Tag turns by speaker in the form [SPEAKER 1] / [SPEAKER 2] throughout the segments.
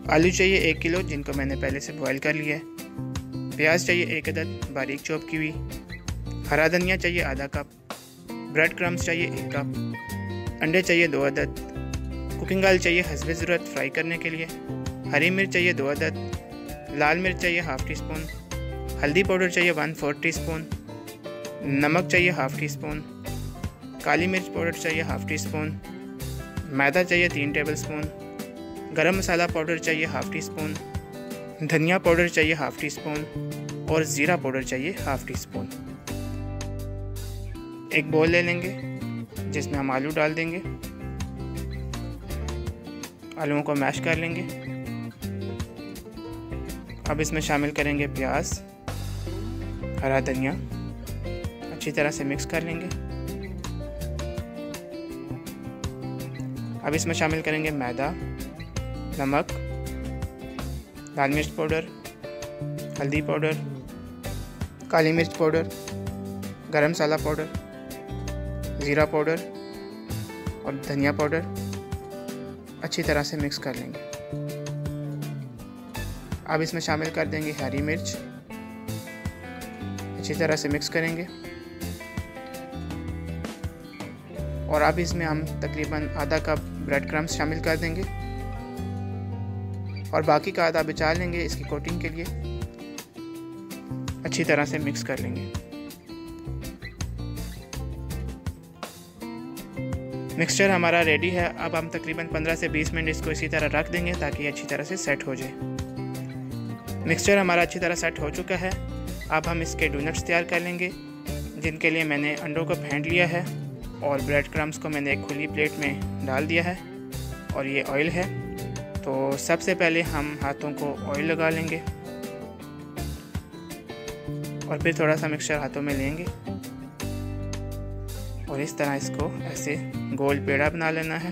[SPEAKER 1] आलू चाहिए 1 किलो जिनको मैंने पहले से बॉयल कर लिया है। प्याज चाहिए 1 अदद बारीक चॉप की हुई। हरा धनिया चाहिए आधा कप। ब्रेड क्रम्स चाहिए 1 कप। अंडे चाहिए 2 अदद। कुकिंग ऑयल चाहिए हस्बे ज़रूरत फ्राई करने के लिए। हरी मिर्च चाहिए 2 अदद। लाल मिर्च चाहिए हाफ़ टी स्पून। हल्दी पाउडर चाहिए 1/4 टी स्पून। नमक चाहिए हाफ़ टी स्पून। काली मिर्च पाउडर चाहिए हाफ़ टी स्पून। मैदा चाहिए 3 tablespoon. Garam masala powder चाहिए हाफ़ टी स्पून। धनिया पाउडर चाहिए हाफ़ टी स्पून और ज़ीरा पाउडर चाहिए हाफ़ टी स्पून। एक बोल ले लेंगे जिसमें हम आलू डाल देंगे। आलूओं को मैश कर लेंगे। अब इसमें शामिल करेंगे प्याज, हरा धनिया, अच्छी तरह से मिक्स कर लेंगे। अब इसमें शामिल करेंगे मैदा, नमक, लाल मिर्च पाउडर, हल्दी पाउडर, काली मिर्च पाउडर, गरम मसाला पाउडर, ज़ीरा पाउडर और धनिया पाउडर। अच्छी तरह से मिक्स कर लेंगे। अब इसमें शामिल कर देंगे हरी मिर्च, अच्छी तरह से मिक्स करेंगे। और अब इसमें हम तकरीबन आधा कप ब्रेड क्रम्स शामिल कर देंगे और बाकी का आधा बचा लेंगे इसकी कोटिंग के लिए। अच्छी तरह से मिक्स कर लेंगे। मिक्सचर हमारा रेडी है। अब हम तकरीबन 15 से 20 मिनट इसको इसी तरह रख देंगे ताकि अच्छी तरह से सेट हो जाए। मिक्सचर हमारा अच्छी तरह सेट हो चुका है। अब हम इसके डोनट्स तैयार कर लेंगे जिनके लिए मैंने अंडों को फेंट लिया है और ब्रेड क्रम्स को मैंने एक खुली प्लेट में डाल दिया है और ये ऑयल है। तो सबसे पहले हम हाथों को ऑयल लगा लेंगे और फिर थोड़ा सा मिक्सचर हाथों में लेंगे और इस तरह इसको ऐसे गोल पेड़ा बना लेना है।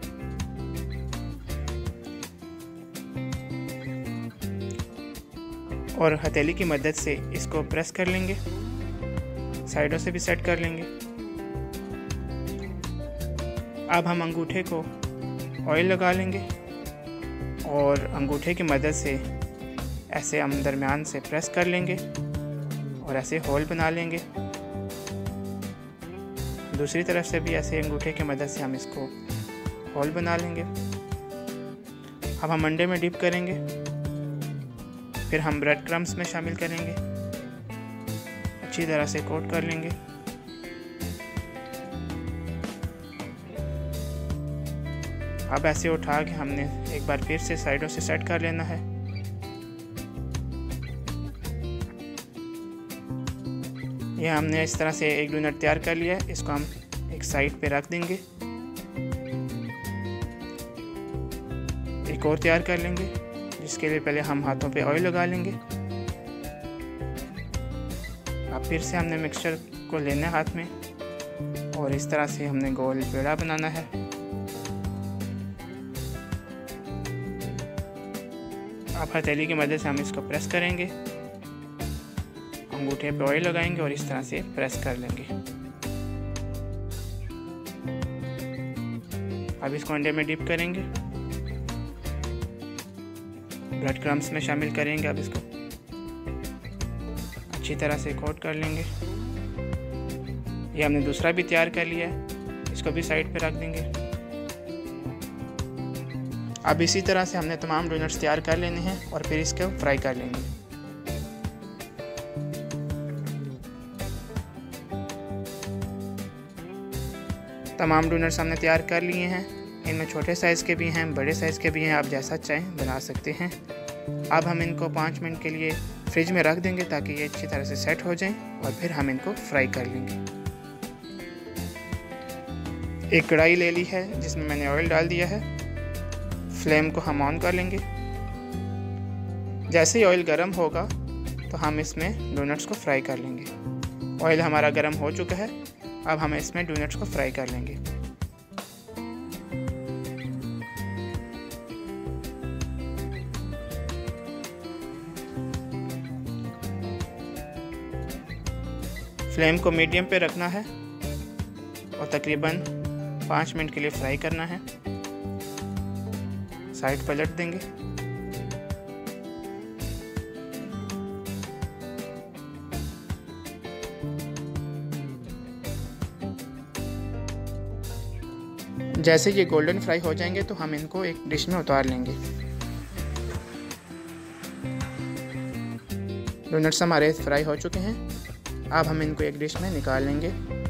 [SPEAKER 1] और हथेली की मदद से इसको प्रेस कर लेंगे, साइडों से भी सेट कर लेंगे। अब हम अंगूठे को ऑयल लगा लेंगे और अंगूठे की मदद से ऐसे हम दरमियान से प्रेस कर लेंगे और ऐसे होल बना लेंगे। दूसरी तरफ से भी ऐसे अंगूठे की मदद से हम इसको होल बना लेंगे। अब हम अंडे में डिप करेंगे, फिर हम ब्रेड क्रम्स में शामिल करेंगे, अच्छी तरह से कोट कर लेंगे। अब ऐसे उठा के हमने एक बार फिर से साइडों से सेट कर लेना है। ये हमने इस तरह से एक डोनट तैयार कर लिया है। इसको हम एक साइड पे रख देंगे। एक और तैयार कर लेंगे जिसके लिए पहले हम हाथों पे ऑयल लगा लेंगे। अब फिर से हमने मिक्सचर को लेना है हाथ में और इस तरह से हमने गोल पेड़ा बनाना है। अब हथेली की मदद से हम इसको प्रेस करेंगे, अंगूठे पे ऑयल लगाएंगे और इस तरह से प्रेस कर लेंगे। अब इसको अंडे में डिप करेंगे, ब्रेड क्रम्स में शामिल करेंगे। अब इसको अच्छी तरह से कोट कर लेंगे। ये हमने दूसरा भी तैयार कर लिया है, इसको भी साइड पे रख देंगे। अब इसी तरह से हमने तमाम डोनट्स तैयार कर लेने हैं और फिर इसको फ्राई कर लेंगे। तमाम डोनट्स हमने तैयार कर लिए हैं। इनमें छोटे साइज़ के भी हैं, बड़े साइज़ के भी हैं, आप जैसा चाहें बना सकते हैं। अब हम इनको 5 मिनट के लिए फ्रिज में रख देंगे ताकि ये अच्छी तरह से सेट हो जाएं और फिर हम इनको फ्राई कर लेंगे। एक कढ़ाई ले ली है जिसमें मैंने ऑयल डाल दिया है। फ्लेम को हम ऑन कर लेंगे। जैसे ही ऑयल गर्म होगा तो हम इसमें डोनट्स को फ्राई कर लेंगे। ऑयल हमारा गर्म हो चुका है। अब हम इसमें डोनट्स को फ्राई कर लेंगे। फ्लेम को मीडियम पे रखना है और तकरीबन 5 मिनट के लिए फ्राई करना है। साइड पलट देंगे जैसे ये गोल्डन फ्राई हो जाएंगे तो हम इनको एक डिश में उतार लेंगे। डोनट्स हमारे फ्राई हो चुके हैं। अब हम इनको एक डिश में निकाल लेंगे।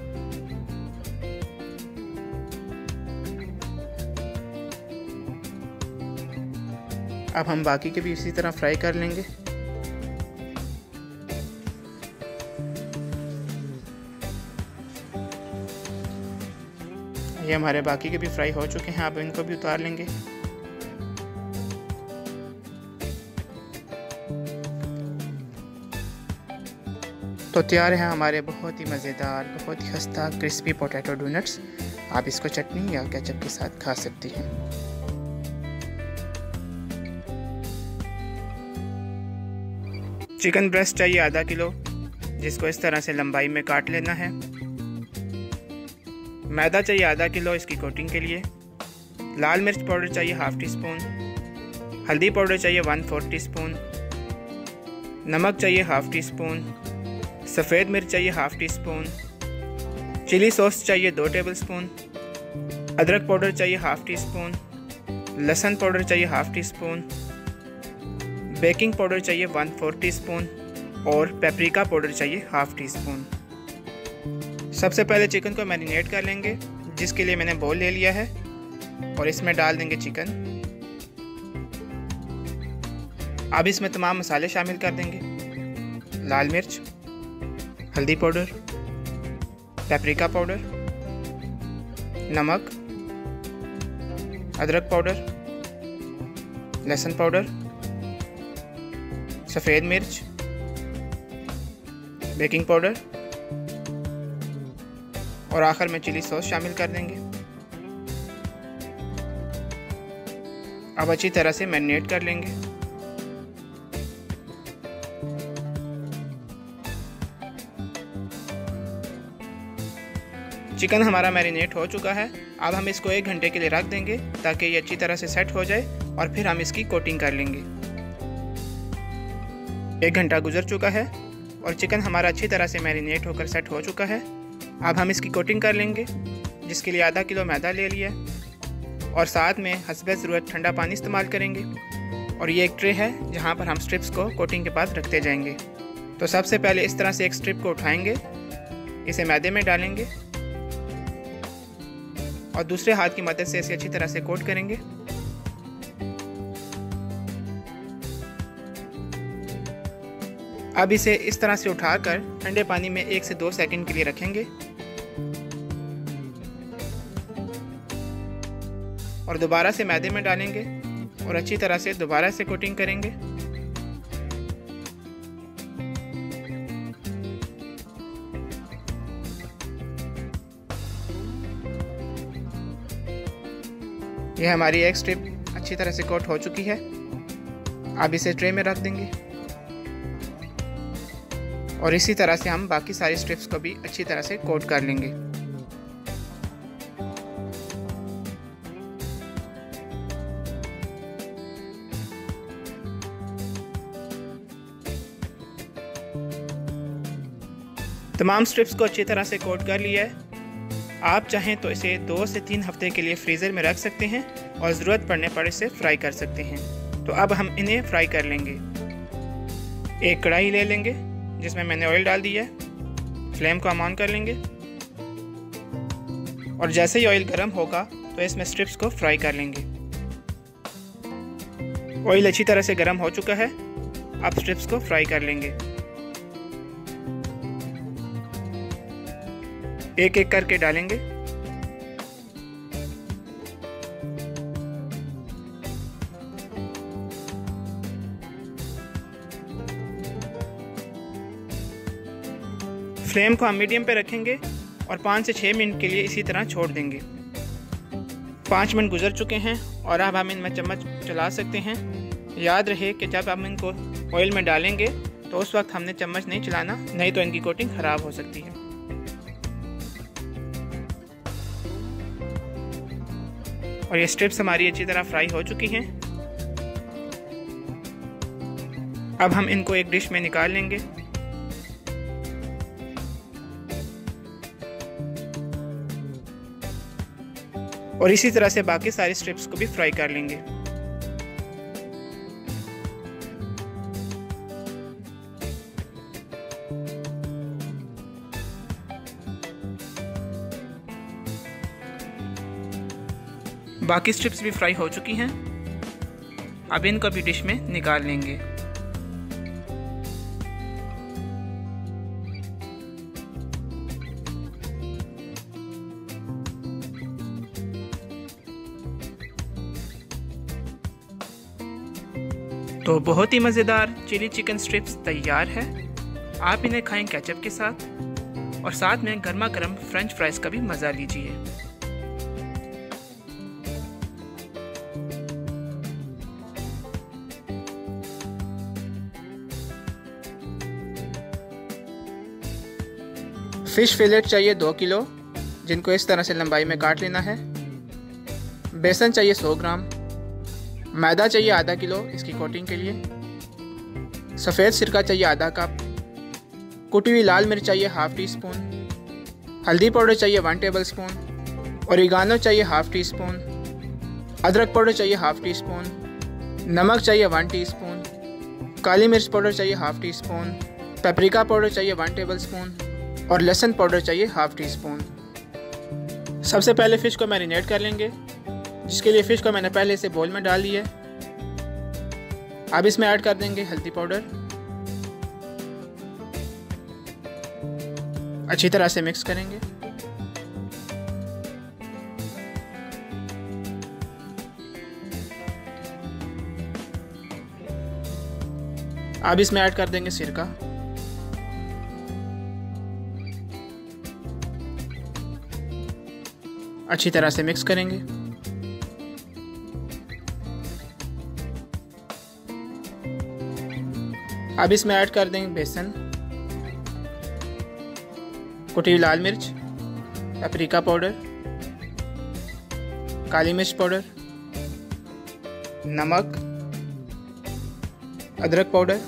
[SPEAKER 1] अब हम बाकी के भी इसी तरह फ्राई कर लेंगे। ये हमारे बाकी के भी फ्राई हो चुके हैं। अब इनको भी उतार लेंगे। तो तैयार है हमारे बहुत ही मज़ेदार, बहुत ही खस्ता क्रिस्पी पोटैटो डोनट्स। आप इसको चटनी या केचप के साथ खा सकती हैं। चिकन ब्रेस्ट चाहिए आधा किलो, जिसको इस तरह से लंबाई में काट लेना है। मैदा चाहिए आधा किलो इसकी कोटिंग के लिए। लाल मिर्च पाउडर चाहिए हाफ टी स्पून। हल्दी पाउडर चाहिए 1/4 टीस्पून। नमक चाहिए हाफ टी स्पून। सफ़ेद मिर्च चाहिए half teaspoon. Chilli sauce चाहिए 2 टेबलस्पून। अदरक पाउडर चाहिए हाफ टी स्पून। लहसुन पाउडर चाहिए half teaspoon. Baking powder चाहिए 1/4 टीस्पून और पेपरिका पाउडर चाहिए हाफ टी स्पून। सबसे पहले चिकन को मैरिनेट कर लेंगे, जिसके लिए मैंने बोल ले लिया है, और इसमें डाल देंगे चिकन। अब इसमें तमाम मसाले शामिल कर देंगे। लाल मिर्च, हल्दी पाउडर, पेपरिका पाउडर, नमक, अदरक पाउडर, लहसुन पाउडर, सफ़ेद मिर्च, बेकिंग पाउडर और आखिर में चिली सॉस शामिल कर देंगे। अब अच्छी तरह से मैरिनेट कर लेंगे। चिकन हमारा मैरिनेट हो चुका है। अब हम इसको 1 घंटे के लिए रख देंगे ताकि ये अच्छी तरह से सेट हो जाए, और फिर हम इसकी कोटिंग कर लेंगे। 1 घंटा गुजर चुका है और चिकन हमारा अच्छी तरह से मैरिनेट होकर सेट हो चुका है। अब हम इसकी कोटिंग कर लेंगे, जिसके लिए आधा किलो मैदा ले लिया, और साथ में हस्बे ज़रूरत ठंडा पानी इस्तेमाल करेंगे। और ये एक ट्रे है जहाँ पर हम स्ट्रिप्स को कोटिंग के पास रखते जाएंगे। तो सबसे पहले इस तरह से एक स्ट्रिप को उठाएंगे, इसे मैदे में डालेंगे और दूसरे हाथ की मदद से इसे अच्छी तरह से कोट करेंगे। अब इसे इस तरह से उठाकर ठंडे पानी में 1 से 2 सेकंड के लिए रखेंगे और दोबारा से मैदे में डालेंगे और अच्छी तरह से दोबारा से कोटिंग करेंगे। यह हमारी एक स्ट्रिप अच्छी तरह से कोट हो चुकी है। अब इसे ट्रे में रख देंगे और इसी तरह से हम बाकी सारी स्ट्रिप्स को भी अच्छी तरह से कोट कर लेंगे। तमाम स्ट्रिप्स को अच्छी तरह से कोट कर लिया है। आप चाहें तो इसे 2 से 3 हफ्ते के लिए फ्रीज़र में रख सकते हैं और ज़रूरत पड़ने पर इसे फ्राई कर सकते हैं। तो अब हम इन्हें फ्राई कर लेंगे। एक कढ़ाई ले लेंगे जिसमें मैंने ऑयल डाल दिया है। फ्लेम को हम ऑन कर लेंगे और जैसे ही ऑयल गर्म होगा तो इसमें स्ट्रिप्स को फ्राई कर लेंगे। ऑयल अच्छी तरह से गर्म हो चुका है। अब स्ट्रिप्स को फ्राई कर लेंगे। एक एक करके डालेंगे। फ्लेम को हम मीडियम पे रखेंगे और 5 से 6 मिनट के लिए इसी तरह छोड़ देंगे। 5 मिनट गुजर चुके हैं और अब हम इनमें चम्मच चला सकते हैं। याद रहे कि जब हम इनको ऑयल में डालेंगे तो उस वक्त हमने चम्मच नहीं चलाना, नहीं तो इनकी कोटिंग ख़राब हो सकती है। और ये स्ट्रिप्स हमारी अच्छी तरह फ्राई हो चुकी हैं। अब हम इनको एक डिश में निकाल लेंगे। और इसी तरह से बाकी सारी स्ट्रिप्स को भी फ्राई कर लेंगे। बाकी स्ट्रिप्स भी फ्राई हो चुकी हैं। अब इनको भी डिश में निकाल लेंगे। तो बहुत ही मज़ेदार चिली चिकन स्ट्रिप्स तैयार है। आप इन्हें खाएं केचप के साथ और साथ में गर्मा गर्म फ्रेंच फ्राइज का भी मज़ा लीजिए। फ़िश फिलेट चाहिए 2 किलो, जिनको इस तरह से लंबाई में काट लेना है। बेसन चाहिए 100 ग्राम। मैदा चाहिए आधा किलो इसकी कोटिंग के लिए। सफ़ेद सिरका चाहिए आधा कप। कुटी हुई लाल मिर्च चाहिए हाफ़ टी स्पून। हल्दी पाउडर चाहिए 1 टेबल स्पून। ओरिगानो चाहिए हाफ़ टी स्पून। अदरक पाउडर चाहिए हाफ़ टी स्पून। नमक चाहिए 1 टीस्पून। काली मिर्च पाउडर चाहिए half teaspoon. Paprika powder चाहिए 1 टेबल स्पून और लहसुन पाउडर चाहिए हाफ़ टी स्पून। सबसे पहले फ़िश को मैरिनेट कर लेंगे, जिसके लिए फ़िश को मैंने पहले से बोल में डाल लिया है। अब इसमें ऐड कर देंगे हल्दी पाउडर। अच्छी तरह से मिक्स करेंगे। अब इसमें ऐड कर देंगे सिरका। अच्छी तरह से मिक्स करेंगे। अब इसमें ऐड कर देंगे बेसन, कुटी हुई लाल मिर्च, पेपरिका पाउडर, काली मिर्च पाउडर, नमक, अदरक पाउडर,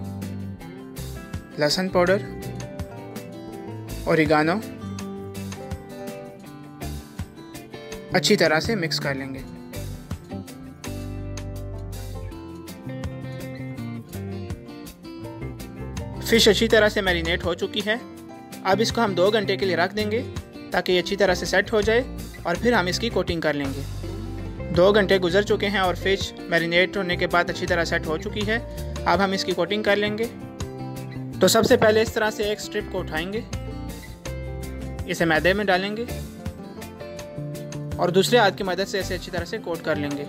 [SPEAKER 1] लहसुन पाउडर, ओरिगानो। अच्छी तरह से मिक्स कर लेंगे। फ़िश अच्छी तरह से मैरिनेट हो चुकी है। अब इसको हम 2 घंटे के लिए रख देंगे ताकि ये अच्छी तरह से सेट हो जाए और फिर हम इसकी कोटिंग कर लेंगे। 2 घंटे गुजर चुके हैं और फ़िश मैरिनेट होने के बाद अच्छी तरह सेट हो चुकी है। अब हम इसकी कोटिंग कर लेंगे। तो सबसे पहले इस तरह से एक स्ट्रिप को उठाएंगे, इसे मैदे में डालेंगे और दूसरे हाथ की मदद से इसे अच्छी तरह से कोट कर लेंगे।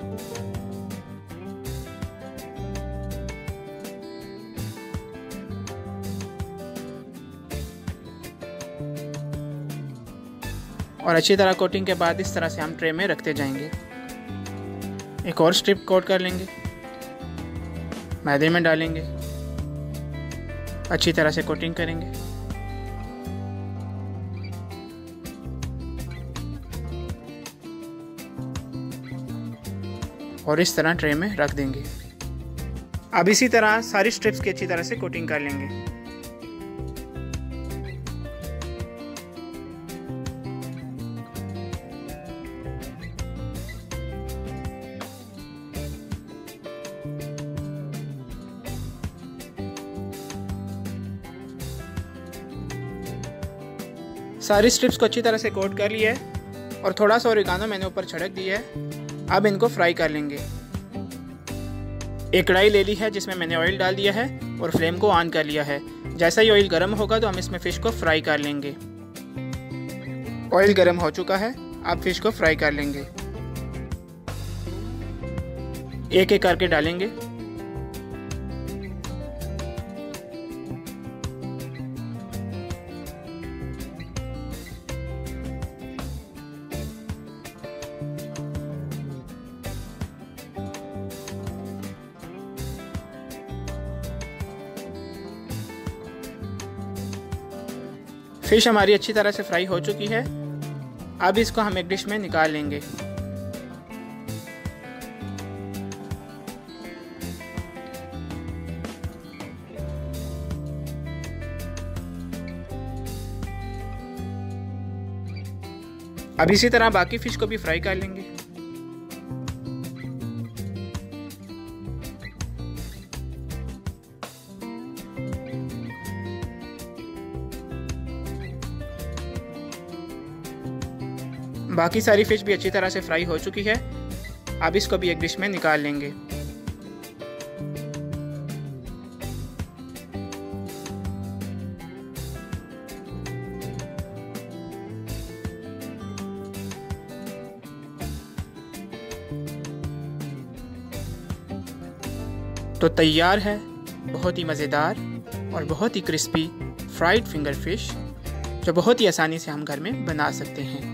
[SPEAKER 1] और अच्छी तरह कोटिंग के बाद इस तरह से हम ट्रे में रखते जाएंगे। एक और स्ट्रिप कोट कर लेंगे, मैदे में डालेंगे, अच्छी तरह से कोटिंग करेंगे और इस तरह ट्रे में रख देंगे। अब इसी तरह सारी स्ट्रिप्स की अच्छी तरह से कोटिंग कर लेंगे। सारी स्ट्रिप्स को अच्छी तरह से कोट कर लिया है और थोड़ा सा ओरिगानो मैंने ऊपर छिड़क दिया है। अब इनको फ्राई कर लेंगे। एक कढ़ाई ले ली है जिसमें मैंने ऑयल डाल दिया है और फ्लेम को ऑन कर लिया है। जैसा ही ऑयल गर्म होगा तो हम इसमें फ़िश को फ्राई कर लेंगे। ऑयल गर्म हो चुका है, अब फ़िश को फ्राई कर लेंगे। एक एक करके डालेंगे। फ़िश हमारी अच्छी तरह से फ्राई हो चुकी है। अब इसको हम एक डिश में निकाल लेंगे। अब इसी तरह बाकी फ़िश को भी फ्राई कर लेंगे। बाकी सारी फ़िश भी अच्छी तरह से फ्राई हो चुकी है। अब इसको भी एक डिश में निकाल लेंगे। तो तैयार है बहुत ही मज़ेदार और बहुत ही क्रिस्पी फ्राइड फिंगर फिश, जो बहुत ही आसानी से हम घर में बना सकते हैं।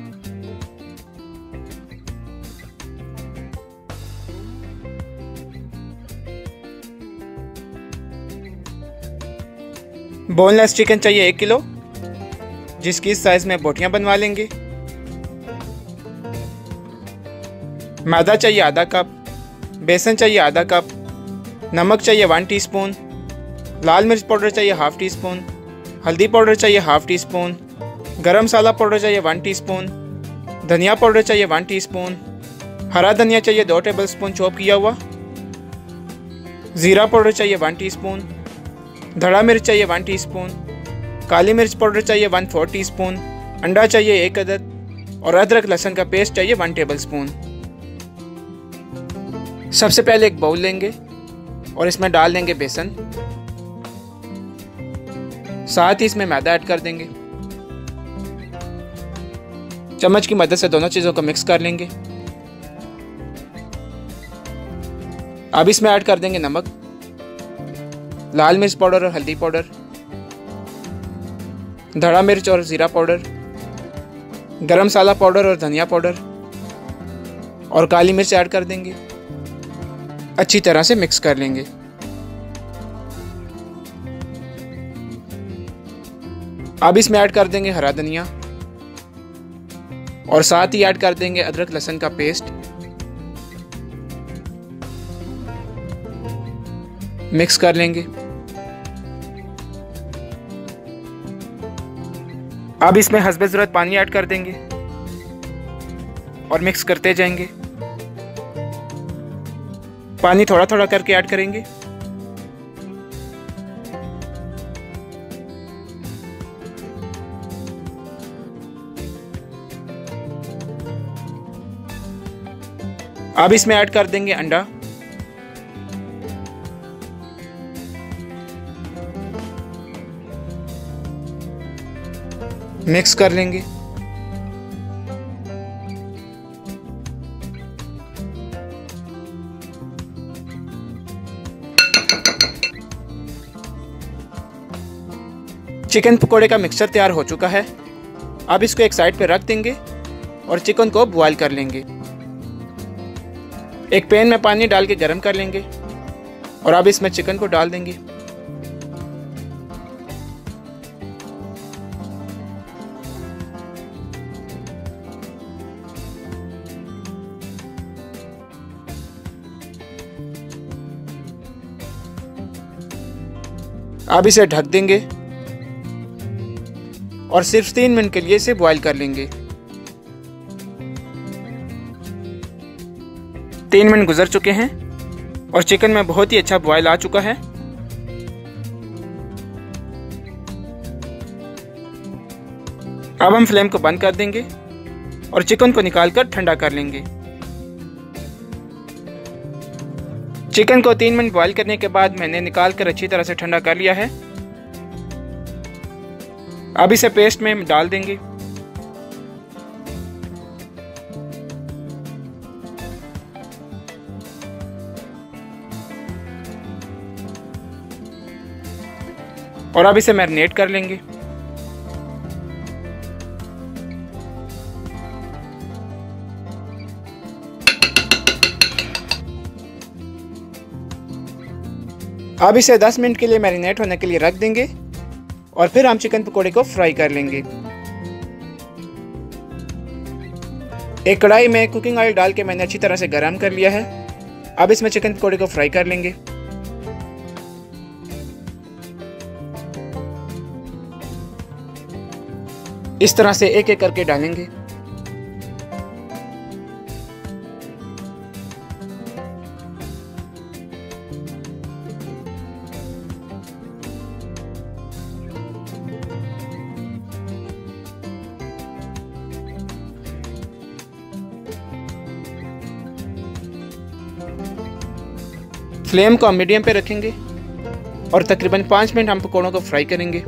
[SPEAKER 1] बोनलेस चिकन चाहिए 1 किलो, जिसकी इस साइज में बोटियां बनवा लेंगे। मैदा चाहिए आधा कप, बेसन चाहिए आधा कप, नमक चाहिए 1 टीस्पून, लाल मिर्च पाउडर चाहिए हाफ टी स्पून, हल्दी पाउडर चाहिए half teaspoon, garam masala powder चाहिए 1 टीस्पून, धनिया पाउडर चाहिए 1 टीस्पून, हरा धनिया चाहिए 2 टेबलस्पून चॉप किया हुआ, ज़ीरा पाउडर चाहिए 1 टीस्पून, धड़ा मिर्च चाहिए 1 टीस्पून, काली मिर्च पाउडर चाहिए 1/4 टीस्पून, अंडा चाहिए 1 अदद और अदरक लहसुन का पेस्ट चाहिए 1 टेबलस्पून। सबसे पहले एक बाउल लेंगे और इसमें डाल देंगे बेसन, साथ ही इसमें मैदा ऐड कर देंगे। चम्मच की मदद से दोनों चीज़ों को मिक्स कर लेंगे। अब इसमें ऐड कर देंगे नमक, लाल मिर्च पाउडर और हल्दी पाउडर, धड़ा मिर्च और ज़ीरा पाउडर, गरम मसाला पाउडर और धनिया पाउडर और काली मिर्च ऐड कर देंगे। अच्छी तरह से मिक्स कर लेंगे। अब इसमें ऐड कर देंगे हरा धनिया और साथ ही ऐड कर देंगे अदरक लहसुन का पेस्ट। मिक्स कर लेंगे। अब इसमें हस्बे ज़रूरत पानी ऐड कर देंगे और मिक्स करते जाएंगे। पानी थोड़ा थोड़ा करके ऐड करेंगे। अब इसमें ऐड कर देंगे अंडा, मिक्स कर लेंगे। चिकन पकोड़े का मिक्सचर तैयार हो चुका है। अब इसको एक साइड पे रख देंगे और चिकन को बॉयल कर लेंगे। एक पैन में पानी डाल के गर्म कर लेंगे और अब इसमें चिकन को डाल देंगे। अब इसे ढक देंगे और सिर्फ 3 मिनट के लिए इसे बॉयल कर लेंगे। 3 मिनट गुजर चुके हैं और चिकन में बहुत ही अच्छा बॉयल आ चुका है। अब हम फ्लेम को बंद कर देंगे और चिकन को निकालकर ठंडा कर लेंगे। चिकन को 3 मिनट बॉयल करने के बाद मैंने निकाल कर अच्छी तरह से ठंडा कर लिया है। अब इसे पेस्ट में डाल देंगे। और अब इसे मैरिनेट कर लेंगे। अब इसे 10 मिनट के लिए मैरिनेट होने के लिए रख देंगे और फिर हम चिकन पकोड़े को फ्राई कर लेंगे। एक कढ़ाई में कुकिंग ऑयल डाल के मैंने अच्छी तरह से गरम कर लिया है। अब इसमें चिकन पकोड़े को फ्राई कर लेंगे। इस तरह से एक एक करके डालेंगे। फ्लेम को हम मीडियम पे रखेंगे और तकरीबन 5 मिनट हम पकौड़ों को फ्राई करेंगे।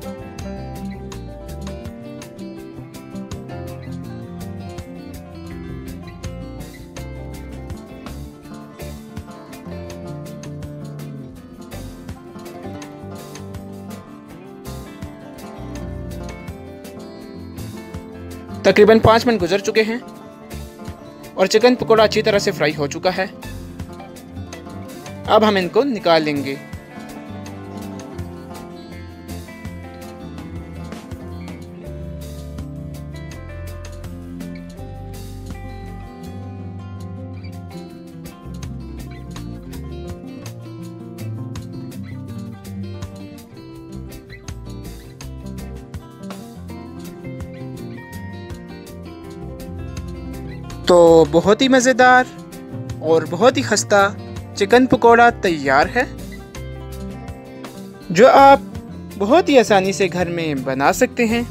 [SPEAKER 1] तकरीबन 5 मिनट गुजर चुके हैं और चिकन पकौड़ा अच्छी तरह से फ्राई हो चुका है। अब हम इनको निकाल लेंगे। तो बहुत ही मज़ेदार और बहुत ही खस्ता चिकन पकोड़ा तैयार है, जो आप बहुत ही आसानी से घर में बना सकते हैं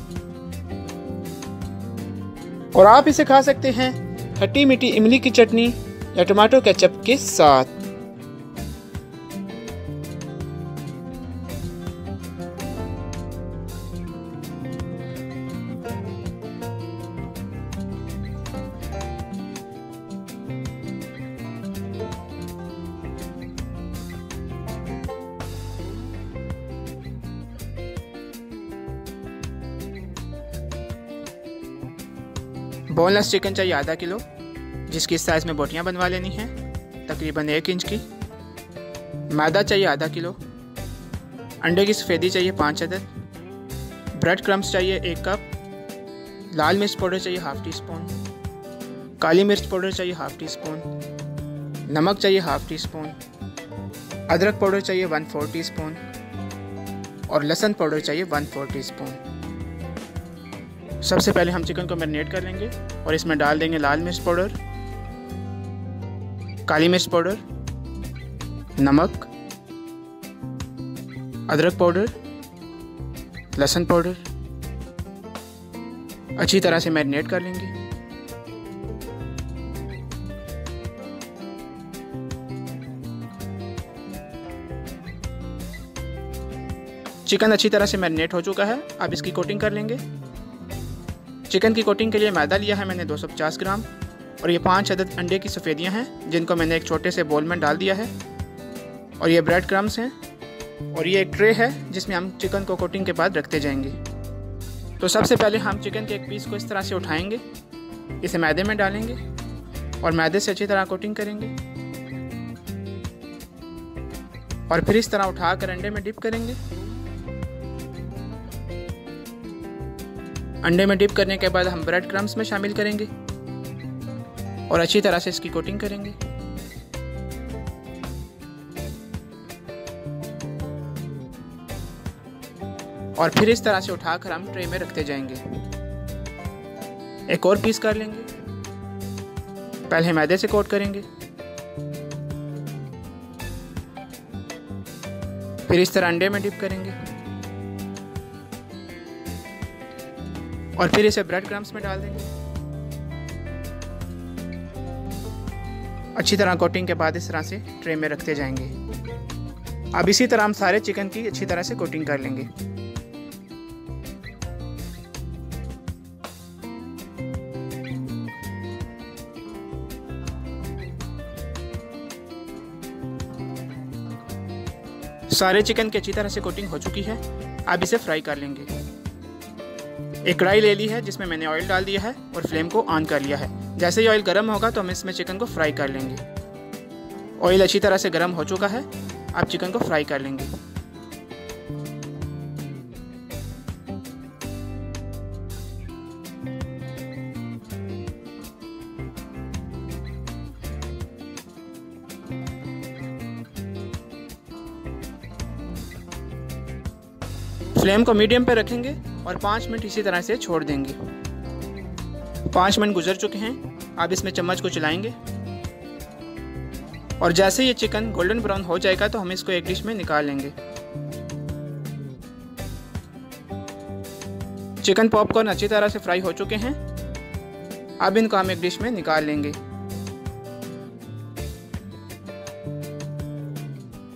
[SPEAKER 1] और आप इसे खा सकते हैं खट्टी मीठी इमली की चटनी या टमाटो केचप के साथ। बोनलेस चिकन चाहिए आधा किलो, जिसकी साइज़ में बोटियां बनवा लेनी हैं तकरीबन 1 इंच की। मैदा चाहिए आधा किलो। अंडे की सफ़ेदी चाहिए 5 अदद। ब्रेड क्रम्स चाहिए 1 कप। लाल मिर्च पाउडर चाहिए ½ टी स्पून। काली मिर्च पाउडर चाहिए ½ टी स्पून। नमक चाहिए ½ टी स्पून। अदरक पाउडर चाहिए 1/4 टी स्पून और लहसुन पाउडर चाहिए 1/4 टी स्पून। सबसे पहले हम चिकन को मैरिनेट कर लेंगे और इसमें डाल देंगे लाल मिर्च पाउडर, काली मिर्च पाउडर, नमक, अदरक पाउडर, लहसुन पाउडर। अच्छी तरह से मैरिनेट कर लेंगे। चिकन अच्छी तरह से मैरिनेट हो चुका है। अब इसकी कोटिंग कर लेंगे। चिकन की कोटिंग के लिए मैदा लिया है मैंने 250 ग्राम और ये 5 अदद अंडे की सफ़ेदियाँ हैं, जिनको मैंने एक छोटे से बोल में डाल दिया है। और ये ब्रेड क्रम्स हैं और ये एक ट्रे है जिसमें हम चिकन को कोटिंग के बाद रखते जाएंगे। तो सबसे पहले हम चिकन के एक पीस को इस तरह से उठाएंगे, इसे मैदे में डालेंगे और मैदे से अच्छी तरह कोटिंग करेंगे और फिर इस तरह उठाकर अंडे में डिप करेंगे। अंडे में डिप करने के बाद हम ब्रेड क्रम्स में शामिल करेंगे और अच्छी तरह से इसकी कोटिंग करेंगे। और फिर इस तरह से उठाकर हम ट्रे में रखते जाएंगे। एक और पीस कर लेंगे। पहले मैदे से कोट करेंगे, फिर इस तरह अंडे में डिप करेंगे और फिर इसे ब्रेड क्रम्स में डाल देंगे। अच्छी तरह कोटिंग के बाद इस तरह से ट्रे में रखते जाएंगे। अब इसी तरह हम सारे चिकन की अच्छी तरह से कोटिंग कर लेंगे। सारे चिकन की अच्छी तरह से कोटिंग हो चुकी है। अब इसे फ्राई कर लेंगे। एक कढ़ाई ले ली है जिसमें मैंने ऑयल डाल दिया है और फ्लेम को ऑन कर लिया है। जैसे ही ऑयल गर्म होगा तो हम इसमें चिकन को फ्राई कर लेंगे। ऑयल अच्छी तरह से गर्म हो चुका है। अब चिकन को फ्राई कर लेंगे। फ्लेम को मीडियम पे रखेंगे और 5 मिनट इसी तरह से छोड़ देंगे। 5 मिनट गुजर चुके हैं। अब इसमें चम्मच को चलाएंगे और जैसे ये चिकन गोल्डन ब्राउन हो जाएगा तो हम इसको एक डिश में निकाल लेंगे। चिकन पॉपकॉर्न अच्छी तरह से फ्राई हो चुके हैं। अब इनको हम एक डिश में निकाल लेंगे।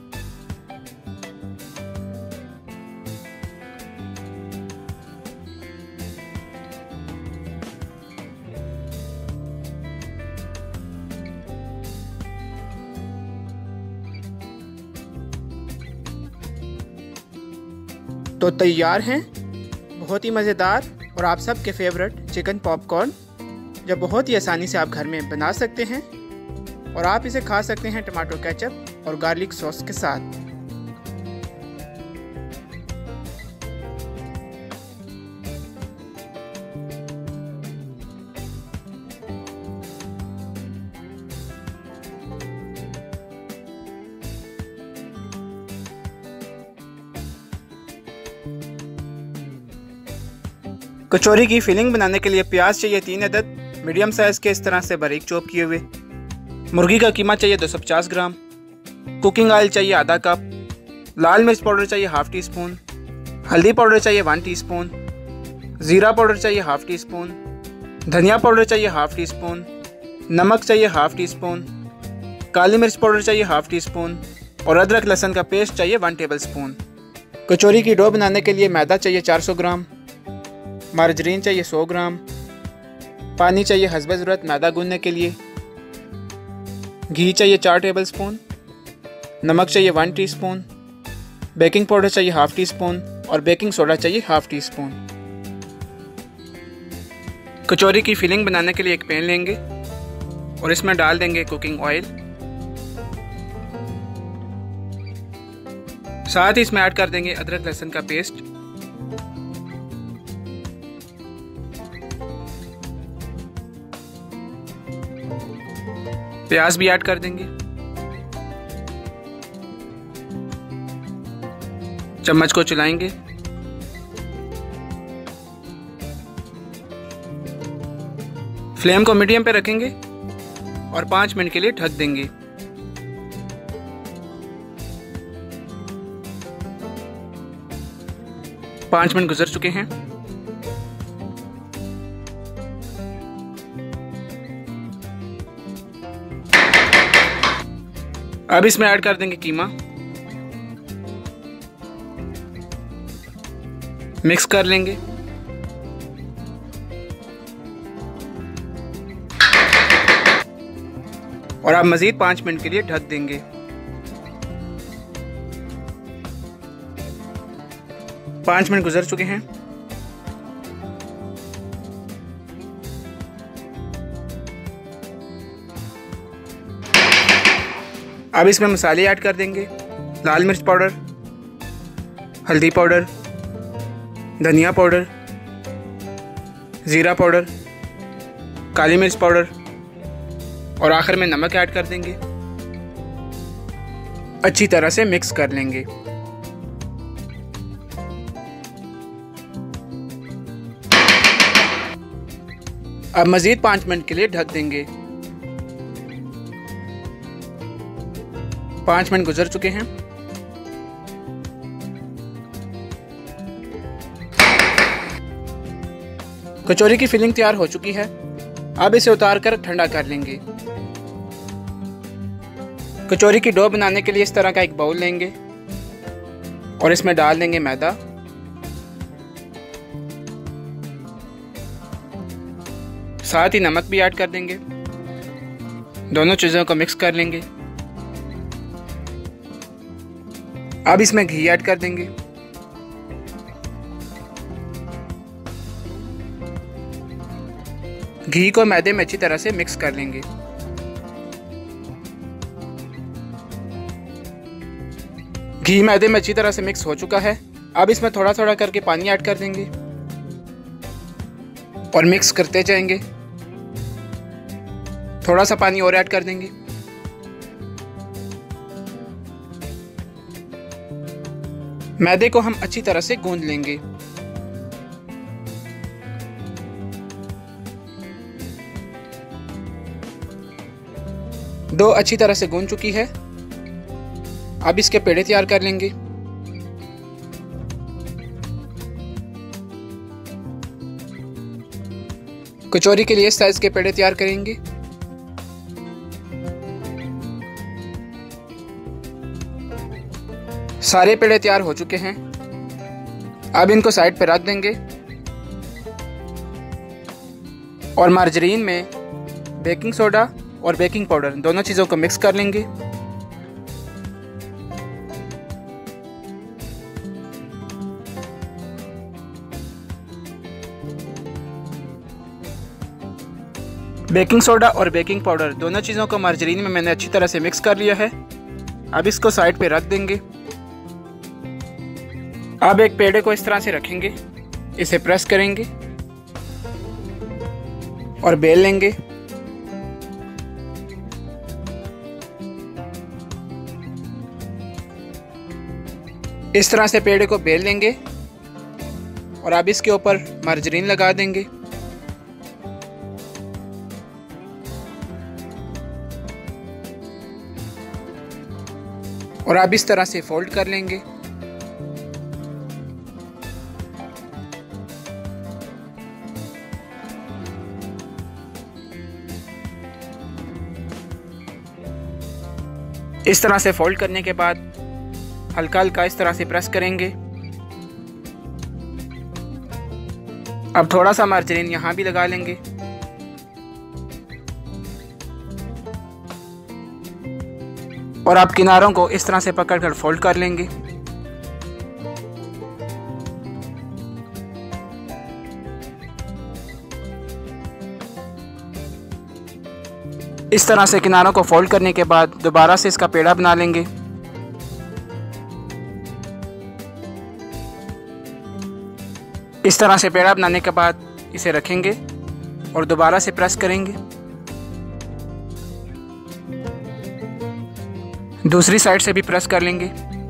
[SPEAKER 1] तो तैयार हैं बहुत ही मज़ेदार और आप सबके फेवरेट चिकन पॉपकॉर्न, जो बहुत ही आसानी से आप घर में बना सकते हैं और आप इसे खा सकते हैं टमाटो केचप और गार्लिक सॉस के साथ। कचौरी की फिलिंग बनाने के लिए प्याज चाहिए 3 अदद मीडियम साइज़ के, इस तरह से बारीक चॉप किए हुए। मुर्गी का कीमा चाहिए 250 ग्राम। कुकिंग ऑयल चाहिए आधा कप। लाल मिर्च पाउडर चाहिए हाफ़ टी स्पून। हल्दी पाउडर चाहिए 1 टीस्पून। ज़ीरा पाउडर चाहिए हाफ़ टी स्पून। धनिया पाउडर चाहिए हाफ़ टी स्पून। नमक चाहिए हाफ़ टी स्पून। काली मिर्च पाउडर चाहिए हाफ़ टी स्पून और अदरक लहसुन का पेस्ट चाहिए 1 टेबल स्पून। कचौरी की डो बनाने के लिए मैदा चाहिए 400 ग्राम। मार्जरीन चाहिए 100 ग्राम। पानी चाहिए हस्ब ज़रूरत मैदा गूंदने के लिए। घी चाहिए 4 टेबल स्पून। नमक चाहिए 1 टीस्पून। बेकिंग पाउडर चाहिए हाफ़ टी स्पून और बेकिंग सोडा चाहिए हाफ़ टी स्पून। कचौरी की फिलिंग बनाने के लिए एक पैन लेंगे और इसमें डाल देंगे कुकिंग ऑयल। साथ ही इसमें ऐड कर देंगे अदरक लहसुन का पेस्ट। प्याज भी ऐड कर देंगे। चम्मच को चलाएंगे। फ्लेम को मीडियम पे रखेंगे और 5 मिनट के लिए ढक देंगे। पाँच मिनट गुजर चुके हैं। अब इसमें ऐड कर देंगे कीमा। मिक्स कर लेंगे। और अब मज़ीद 5 मिनट के लिए ढक देंगे। पाँच मिनट गुजर चुके हैं। अब इसमें मसाले ऐड कर देंगे। लाल मिर्च पाउडर, हल्दी पाउडर, धनिया पाउडर, ज़ीरा पाउडर, काली मिर्च पाउडर और आखिर में नमक ऐड कर देंगे। अच्छी तरह से मिक्स कर लेंगे। अब मज़ीद 5 मिनट के लिए ढक देंगे। 5 मिनट गुजर चुके हैं। कचौरी की फिलिंग तैयार हो चुकी है। अब इसे उतार कर ठंडा कर लेंगे। कचौरी की डो बनाने के लिए इस तरह का एक बाउल लेंगे और इसमें डाल देंगे मैदा। साथ ही नमक भी ऐड कर देंगे। दोनों चीज़ों को मिक्स कर लेंगे। अब इसमें घी ऐड कर देंगे। घी को मैदे में अच्छी तरह से मिक्स कर लेंगे। घी मैदे में अच्छी तरह से मिक्स हो चुका है। अब इसमें थोड़ा थोड़ा करके पानी ऐड कर देंगे और मिक्स करते जाएंगे। थोड़ा सा पानी और ऐड कर देंगे। मैदे को हम अच्छी तरह से गूंद लेंगे। डो अच्छी तरह से गूंद चुकी है। अब इसके पेड़े तैयार कर लेंगे। कचौरी के लिए इस साइज के पेड़े तैयार करेंगे। सारे पेड़े तैयार हो चुके हैं। अब इनको साइड पर रख देंगे और मार्जरीन में बेकिंग सोडा और बेकिंग पाउडर दोनों चीज़ों को मिक्स कर लेंगे। बेकिंग सोडा और बेकिंग पाउडर दोनों चीज़ों को मार्जरीन में मैंने अच्छी तरह से मिक्स कर लिया है। अब इसको साइड पे रख देंगे। अब एक पेड़े को इस तरह से रखेंगे, इसे प्रेस करेंगे और बेल लेंगे। इस तरह से पेड़े को बेल लेंगे और अब इसके ऊपर मार्जरीन लगा देंगे। और अब इस तरह से फोल्ड कर लेंगे। इस तरह से फोल्ड करने के बाद हल्का हल्का इस तरह से प्रेस करेंगे। अब थोड़ा सा मार्जरीन यहाँ भी लगा लेंगे। और आप किनारों को इस तरह से पकड़कर फोल्ड कर लेंगे। इस तरह से किनारों को फोल्ड करने के बाद दोबारा से इसका पेड़ा बना लेंगे। इस तरह से पेड़ा बनाने के बाद इसे रखेंगे और दोबारा से प्रेस करेंगे। दूसरी साइड से भी प्रेस कर लेंगे।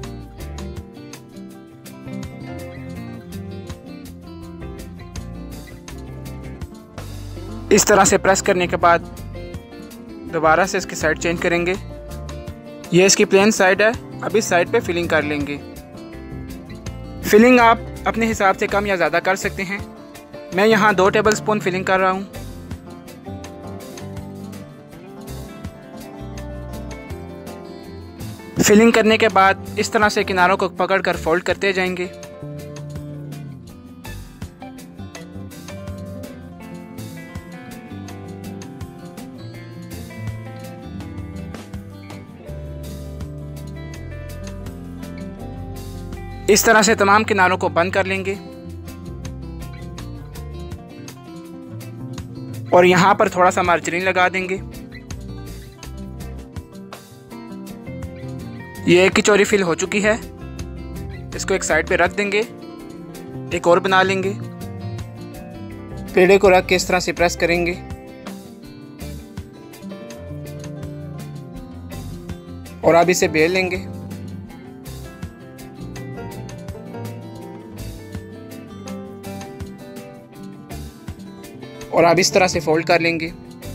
[SPEAKER 1] इस तरह से प्रेस करने के बाद दोबारा से इसकी साइड चेंज करेंगे। ये इसकी प्लेन साइड है। अब इस साइड पे फिलिंग कर लेंगे। फिलिंग आप अपने हिसाब से कम या ज़्यादा कर सकते हैं। मैं यहाँ 2 टेबलस्पून फिलिंग कर रहा हूँ। फिलिंग करने के बाद इस तरह से किनारों को पकड़कर फोल्ड करते जाएंगे। इस तरह से तमाम किनारों को बंद कर लेंगे और यहाँ पर थोड़ा सा मार्जरीन लगा देंगे। ये एक कचौरी फिल हो चुकी है। इसको एक साइड पे रख देंगे। एक और बना लेंगे। पेड़े को रख के इस तरह से प्रेस करेंगे। और अब इसे बेल लेंगे। और अब इस तरह से फोल्ड कर लेंगे।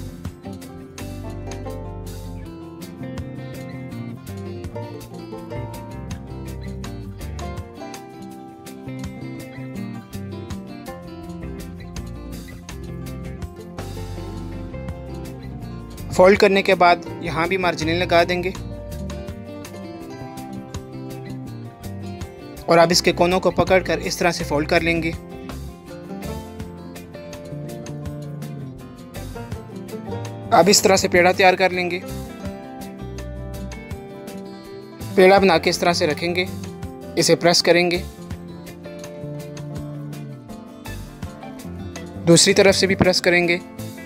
[SPEAKER 1] फोल्ड करने के बाद यहाँ भी मार्जिन लगा देंगे और अब इसके कोनों को पकड़कर इस तरह से फोल्ड कर लेंगे। अब इस तरह से पेड़ा तैयार कर लेंगे। पेड़ा बना के इस तरह से रखेंगे। इसे प्रेस करेंगे। दूसरी तरफ से भी प्रेस करेंगे।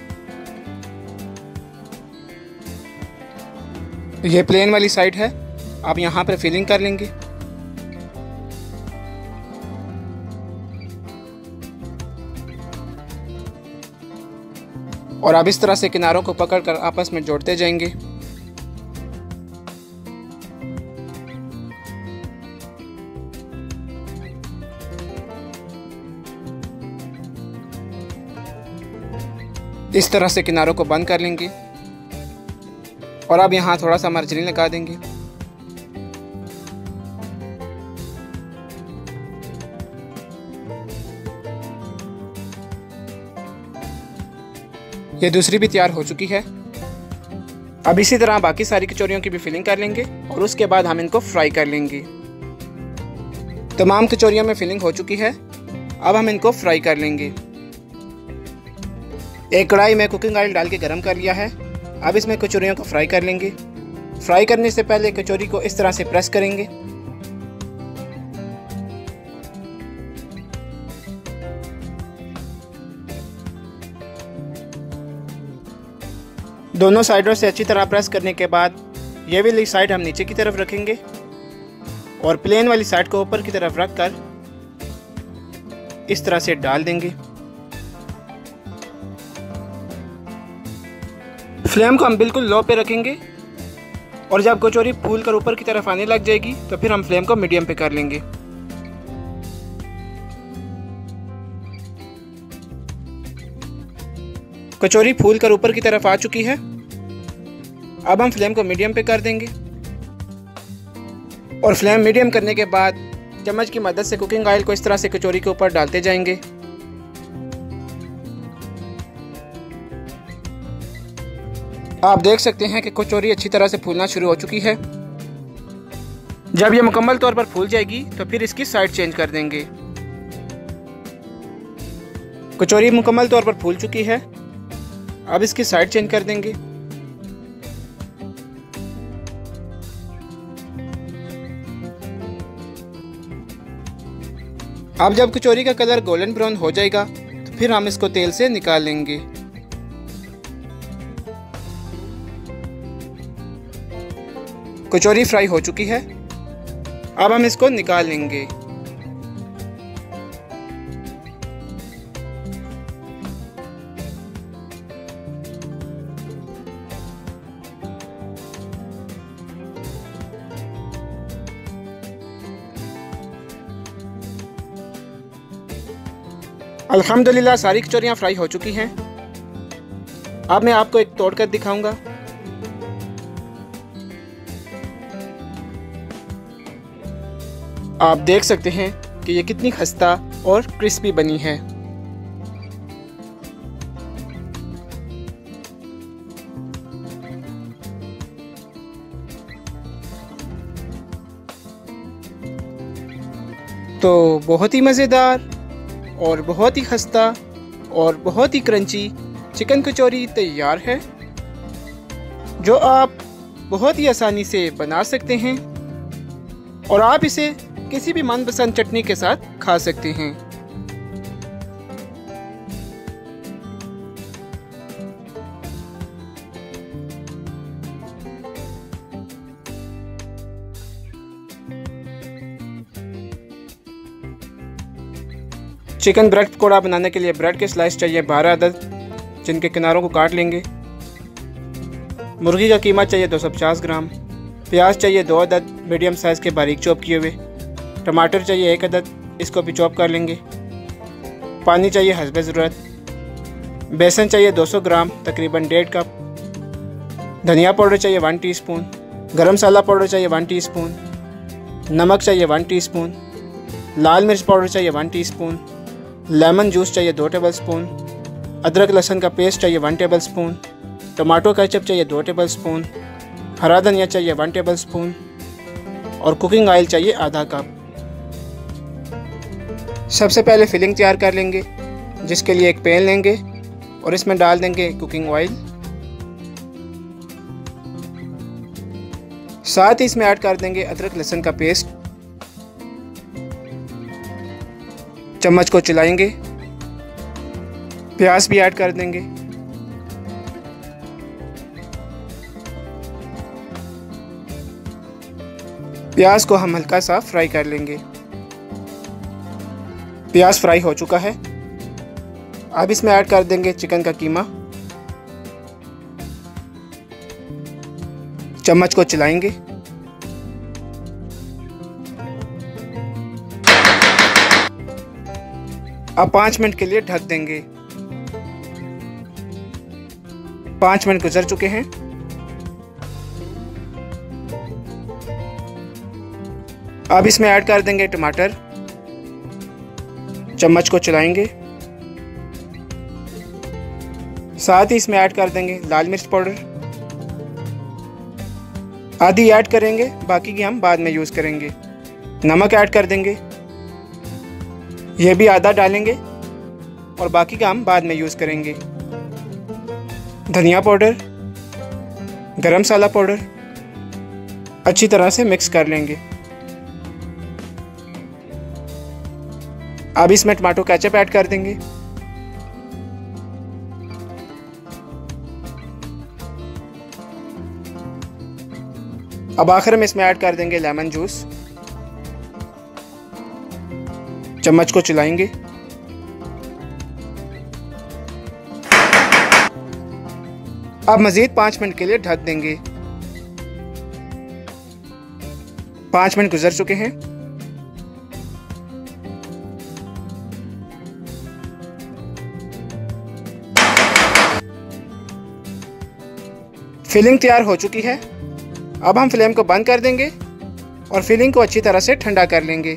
[SPEAKER 1] ये प्लेन वाली साइड है। आप यहाँ पर फिलिंग कर लेंगे। और अब इस तरह से किनारों को पकड़कर आपस में जोड़ते जाएंगे। इस तरह से किनारों को बंद कर लेंगे और अब यहाँ थोड़ा सा मार्जिन लगा देंगे। ये दूसरी भी तैयार हो चुकी है। अब इसी तरह बाकी सारी कचौरियों की भी फिलिंग कर लेंगे और उसके बाद हम इनको फ्राई कर लेंगे। तमाम कचौरियों में फिलिंग हो चुकी है। अब हम इनको फ्राई कर लेंगे। एक कढ़ाई में कुकिंग ऑयल डाल के गर्म कर लिया है। अब इसमें कचौरियों को फ्राई कर लेंगे। फ्राई करने से पहले कचौरी को इस तरह से प्रेस करेंगे। दोनों साइडों से अच्छी तरह प्रेस करने के बाद ये वाली साइड हम नीचे की तरफ रखेंगे और प्लेन वाली साइड को ऊपर की तरफ रख कर इस तरह से डाल देंगे। फ्लेम को हम बिल्कुल लो पे रखेंगे और जब कचौरी फूल कर ऊपर की तरफ आने लग जाएगी तो फिर हम फ्लेम को मीडियम पे कर लेंगे। कचौरी फूल कर ऊपर की तरफ आ चुकी है। अब हम फ्लेम को मीडियम पे कर देंगे और फ्लेम मीडियम करने के बाद चम्मच की मदद से कुकिंग ऑयल को इस तरह से कचौरी के ऊपर डालते जाएंगे। आप देख सकते हैं कि कचौरी अच्छी तरह से फूलना शुरू हो चुकी है। जब ये मुकम्मल तौर पर फूल जाएगी तो फिर इसकी साइड चेंज कर देंगे। कचौरी मुकम्मल तौर पर फूल चुकी है। अब इसकी साइड चेंज कर देंगे। अब जब कचौरी का कलर गोल्डन ब्राउन हो जाएगा तो फिर हम इसको तेल से निकाल लेंगे। कचौरी फ्राई हो चुकी है। अब हम इसको निकाल लेंगे। अल्हम्दुलिल्लाह सारी कचौरियाँ फ्राई हो चुकी हैं। अब मैं आपको एक तोड़ कर दिखाऊंगा। आप देख सकते हैं कि ये कितनी खस्ता और क्रिस्पी बनी है। तो बहुत ही मज़ेदार और बहुत ही खस्ता और बहुत ही क्रंची चिकन कचौरी तैयार है, जो आप बहुत ही आसानी से बना सकते हैं और आप इसे किसी भी मनपसंद चटनी के साथ खा सकते हैं। चिकन ब्रेड पकौड़ा बनाने के लिए ब्रेड के स्लाइस चाहिए 12 अदद, जिनके किनारों को काट लेंगे। मुर्गी का कीमा चाहिए 250 ग्राम। प्याज चाहिए 2 अदद मीडियम साइज़ के बारीक चॉप किए हुए। टमाटर चाहिए 1 अदद, इसको भी चॉप कर लेंगे। पानी चाहिए हस्बे ज़रूरत। बेसन चाहिए 200 ग्राम तकरीबन 1.5 कप। धनिया पाउडर चाहिए 1 टीस्पून। गरम मसाला पाउडर चाहिए 1 टीस्पून। नमक चाहिए 1 टीस्पून। लाल मिर्च पाउडर चाहिए 1 टीस्पून। लेमन जूस चाहिए 2 टेबलस्पून। अदरक लहसुन का पेस्ट चाहिए 1 टेबलस्पून। टमाटो केचप चाहिए 2 टेबलस्पून। हरा धनिया चाहिए 1 टेबलस्पून और कुकिंग ऑयल चाहिए आधा कप। सबसे पहले फिलिंग तैयार कर लेंगे, जिसके लिए एक पैन लेंगे और इसमें डाल देंगे कुकिंग ऑयल। साथ ही इसमें ऐड कर देंगे अदरक लहसुन का पेस्ट। चम्मच को चलाएंगे। प्याज भी ऐड कर देंगे। प्याज को हम हल्का सा फ्राई कर लेंगे। प्याज फ्राई हो चुका है। अब इसमें ऐड कर देंगे चिकन का कीमा। चम्मच को चलाएंगे। अब 5 मिनट के लिए ढक देंगे। 5 मिनट गुजर चुके हैं। अब इसमें ऐड कर देंगे टमाटर। चम्मच को चलाएंगे। साथ ही इसमें ऐड कर देंगे लाल मिर्च पाउडर। आधी ऐड करेंगे, बाकी की हम बाद में यूज़ करेंगे। नमक ऐड कर देंगे, यह भी आधा डालेंगे और बाकी का हम बाद में यूज़ करेंगे। धनिया पाउडर, गरम मसाला पाउडर अच्छी तरह से मिक्स कर लेंगे। अब इसमें टमाटो केचप ऐड कर देंगे। अब आखिर में इसमें ऐड कर देंगे लेमन जूस। चम्मच को चलाएंगे। अब मज़ीद 5 मिनट के लिए ढक देंगे। 5 मिनट गुजर चुके हैं। फिलिंग तैयार हो चुकी है। अब हम फ्लेम को बंद कर देंगे और फिलिंग को अच्छी तरह से ठंडा कर लेंगे।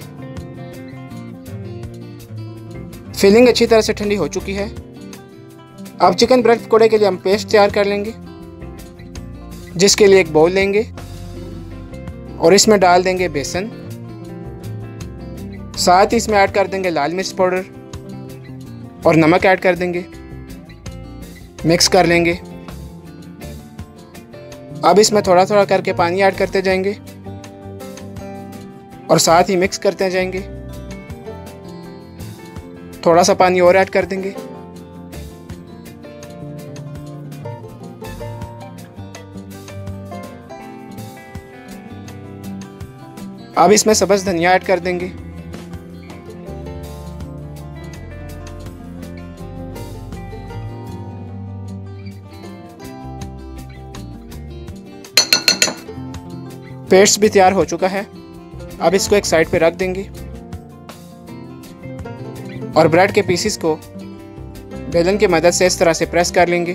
[SPEAKER 1] फिलिंग अच्छी तरह से ठंडी हो चुकी है। अब चिकन ब्रेड पकौड़े के लिए हम पेस्ट तैयार कर लेंगे, जिसके लिए एक बाउल लेंगे और इसमें डाल देंगे बेसन। साथ ही इसमें ऐड कर देंगे लाल मिर्च पाउडर और नमक ऐड कर देंगे। मिक्स कर लेंगे। अब इसमें थोड़ा थोड़ा करके पानी ऐड करते जाएंगे और साथ ही मिक्स करते जाएंगे। थोड़ा सा पानी और ऐड कर देंगे। अब इसमें सब्ज़ धनिया ऐड कर देंगे। पेस्ट भी तैयार हो चुका है। अब इसको एक साइड पे रख देंगे और ब्रेड के पीसेस को बेलन की मदद से इस तरह से प्रेस कर लेंगे।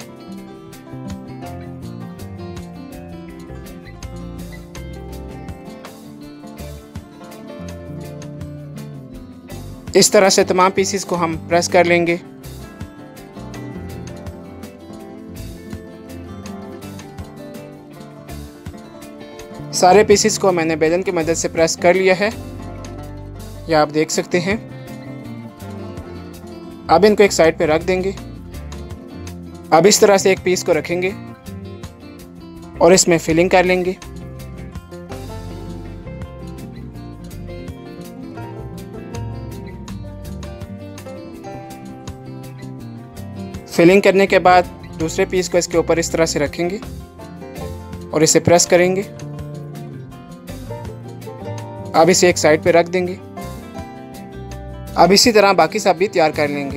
[SPEAKER 1] इस तरह से तमाम पीसेस को हम प्रेस कर लेंगे। सारे पीसेस को मैंने बेलन की मदद से प्रेस कर लिया है, यह आप देख सकते हैं। अब इनको एक साइड पे रख देंगे। अब इस तरह से एक पीस को रखेंगे और इसमें फिलिंग कर लेंगे। फिलिंग करने के बाद दूसरे पीस को इसके ऊपर इस तरह से रखेंगे और इसे प्रेस करेंगे। अब इसे एक साइड पे रख देंगे। अब इसी तरह बाकी सब भी तैयार कर लेंगे।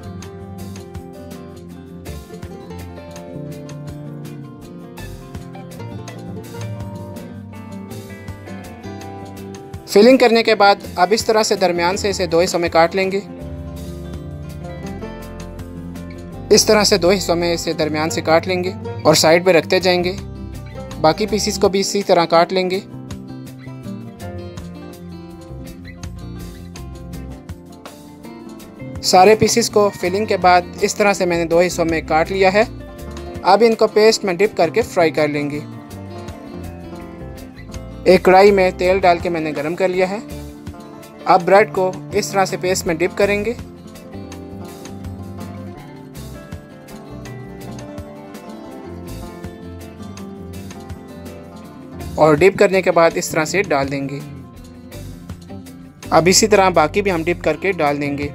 [SPEAKER 1] फिलिंग करने के बाद अब इस तरह से दरमियान से इसे 2 हिस्सों में काट लेंगे। इस तरह से 2 हिस्सों में इसे दरमियान से काट लेंगे और साइड पे रखते जाएंगे। बाकी पीसेस को भी इसी तरह काट लेंगे। सारे पीसेस को फिलिंग के बाद इस तरह से मैंने 2 हिस्सों में काट लिया है। अब इनको पेस्ट में डिप करके फ्राई कर लेंगे। एक कढ़ाई में तेल डाल के मैंने गरम कर लिया है। अब ब्रेड को इस तरह से पेस्ट में डिप करेंगे और डिप करने के बाद इस तरह से डाल देंगे। अब इसी तरह बाकी भी हम डिप करके डाल देंगे।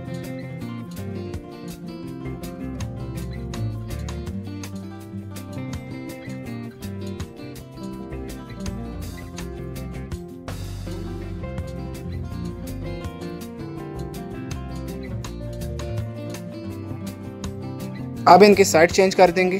[SPEAKER 1] अब इनकी साइड चेंज कर देंगे।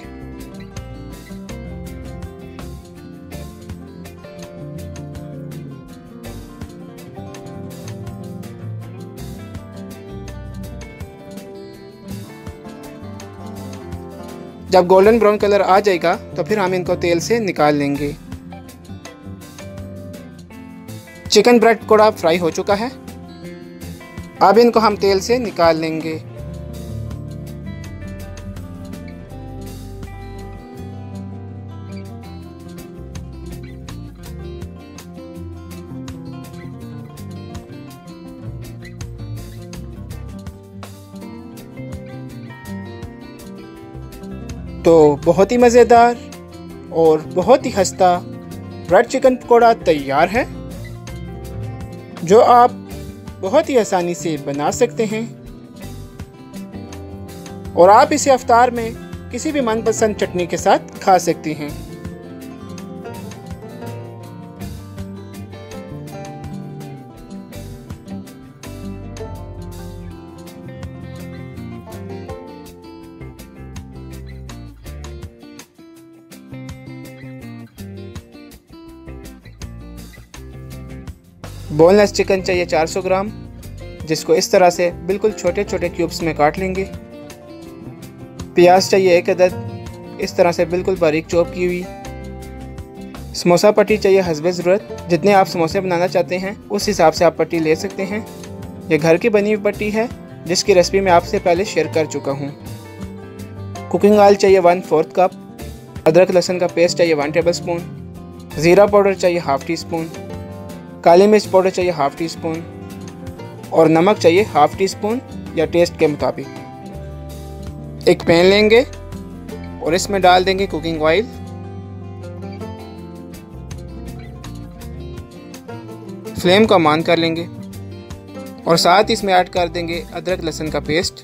[SPEAKER 1] जब गोल्डन ब्राउन कलर आ जाएगा तो फिर हम इनको तेल से निकाल लेंगे। चिकन ब्रेड पकौड़ा फ्राई हो चुका है। अब इनको हम तेल से निकाल लेंगे। तो बहुत ही मज़ेदार और बहुत ही खस्ता ब्रेड चिकन पकौड़ा तैयार है, जो आप बहुत ही आसानी से बना सकते हैं और आप इसे इफ्तार में किसी भी मनपसंद चटनी के साथ खा सकती हैं। बोनलेस चिकन चाहिए 400 ग्राम, जिसको इस तरह से बिल्कुल छोटे छोटे क्यूब्स में काट लेंगे। प्याज चाहिए 1 अदद, इस तरह से बिल्कुल बारीक चॉप की हुई। समोसा पट्टी चाहिए हस्बे ज़रूरत, जितने आप समोसे बनाना चाहते हैं उस हिसाब से आप पट्टी ले सकते हैं। ये घर की बनी हुई पट्टी है, जिसकी रेसिपी मैं आपसे पहले शेयर कर चुका हूँ। कुकिंग ऑयल चाहिए 1/4 कप, अदरक लहसुन का पेस्ट चाहिए 1 टेबलस्पून, ज़ीरा पाउडर चाहिए ½ टी स्पून, काली मिर्च पाउडर चाहिए ½ टी स्पून और नमक चाहिए ½ टी स्पून या टेस्ट के मुताबिक। एक पैन लेंगे और इसमें डाल देंगे कुकिंग ऑयल। फ्लेम को ऑन कर लेंगे और साथ ही इसमें ऐड कर देंगे अदरक लहसुन का पेस्ट।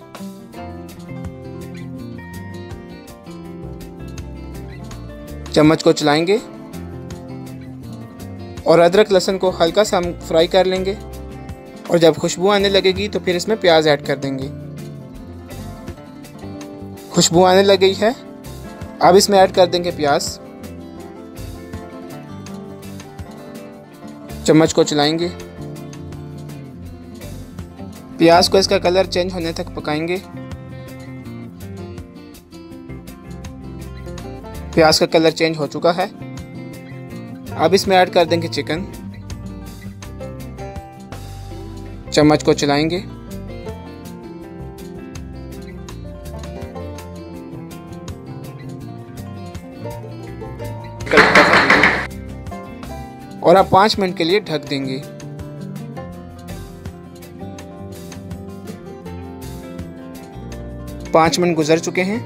[SPEAKER 1] चम्मच को चलाएंगे और अदरक लहसुन को हल्का सा हम फ्राई कर लेंगे और जब खुशबू आने लगेगी तो फिर इसमें प्याज ऐड कर देंगे। खुशबू आने लग गई है, अब इसमें ऐड कर देंगे प्याज। चम्मच को चलाएंगे, प्याज को इसका कलर चेंज होने तक पकाएंगे। प्याज का कलर चेंज हो चुका है, अब इसमें ऐड कर देंगे चिकन। चम्मच को चलाएंगे, और अब 5 मिनट के लिए ढक देंगे। पाँच मिनट गुजर चुके हैं।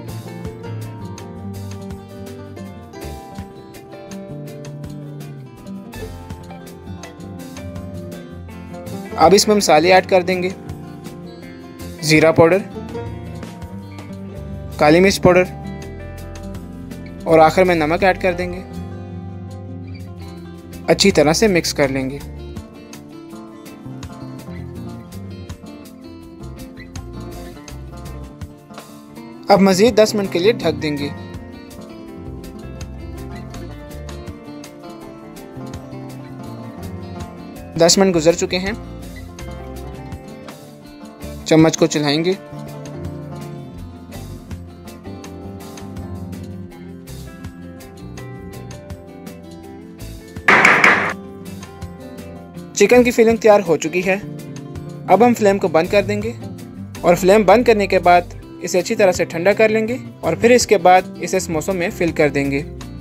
[SPEAKER 1] अब इसमें मसाले ऐड कर देंगे, जीरा पाउडर, काली मिर्च पाउडर और आखिर में नमक ऐड कर देंगे। अच्छी तरह से मिक्स कर लेंगे। अब मज़ीद 10 मिनट के लिए ढक देंगे। दस मिनट गुजर चुके हैं। चम्मच को चलाएंगे, चिकन की फिलिंग तैयार हो चुकी है। अब हम फ्लेम को बंद कर देंगे और फ्लेम बंद करने के बाद इसे अच्छी तरह से ठंडा कर लेंगे और फिर इसके बाद इसे समोसों में फिल कर देंगे।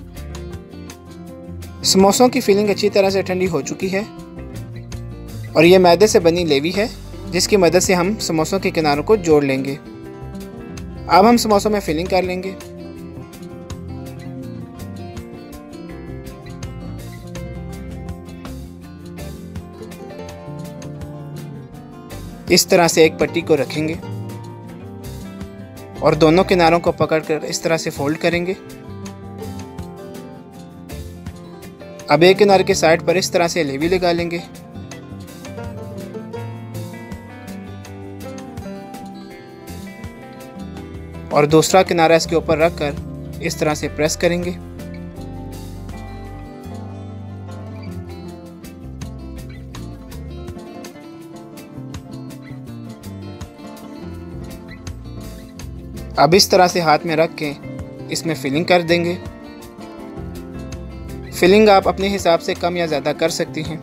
[SPEAKER 1] समोसों की फिलिंग अच्छी तरह से ठंडी हो चुकी है और ये मैदे से बनी लेवी है, जिसकी मदद से हम समोसों के किनारों को जोड़ लेंगे। अब हम समोसों में फिलिंग कर लेंगे। इस तरह से एक पट्टी को रखेंगे और दोनों किनारों को पकड़कर इस तरह से फोल्ड करेंगे। अब एक किनारे के साइड पर इस तरह से लेवी लगा लेंगे और दूसरा किनारा इसके ऊपर रखकर इस तरह से प्रेस करेंगे। अब इस तरह से हाथ में रख के इसमें फिलिंग कर देंगे। फिलिंग आप अपने हिसाब से कम या ज़्यादा कर सकती हैं।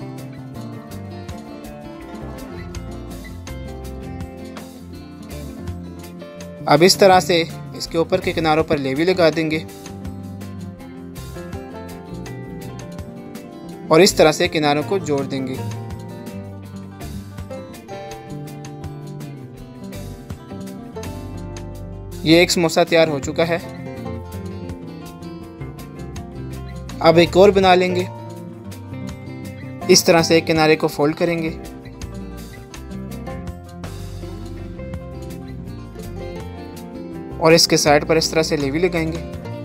[SPEAKER 1] अब इस तरह से इसके ऊपर के किनारों पर लेवी लगा देंगे और इस तरह से किनारों को जोड़ देंगे। ये एक समोसा तैयार हो चुका है। अब एक और बना लेंगे। इस तरह से एक किनारे को फोल्ड करेंगे और इसके साइड पर इस तरह से लेवी लगाएंगे।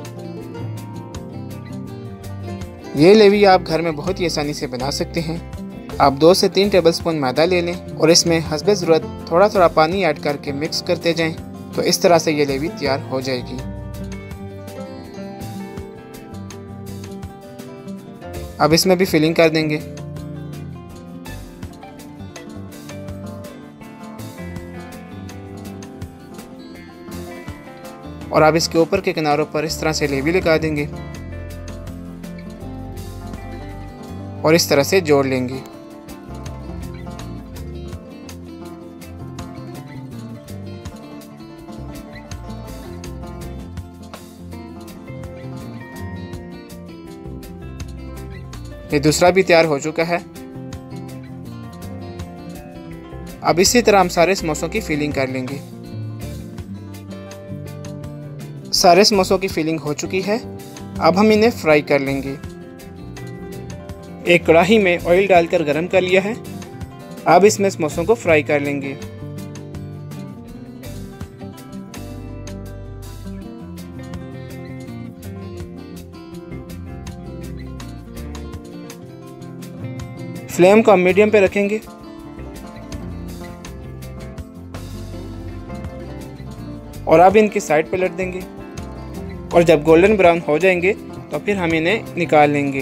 [SPEAKER 1] ये लेवी आप घर में बहुत ही आसानी से बना सकते हैं। आप 2 से 3 टेबलस्पून मैदा ले लें और इसमें हस्बे ज़रूरत थोड़ा थोड़ा पानी ऐड करके मिक्स करते जाएं, तो इस तरह से ये लेवी तैयार हो जाएगी। अब इसमें भी फिलिंग कर देंगे। और आप इसके ऊपर के किनारों पर इस तरह से लेवी लगा देंगे और इस तरह से जोड़ लेंगे। ये दूसरा भी तैयार हो चुका है। अब इसी तरह हम सारे समोसों की फिलिंग कर लेंगे। सारे समोसों की फिलिंग हो चुकी है। अब हम इन्हें फ्राई कर लेंगे। एक कढ़ाई में ऑयल डालकर गरम कर लिया है। अब इसमें समोसों को फ्राई कर लेंगे। फ्लेम को हम मीडियम पे रखेंगे। और अब इनकी साइड पलट देंगे और जब गोल्डन ब्राउन हो जाएंगे तो फिर हम इन्हें निकाल लेंगे।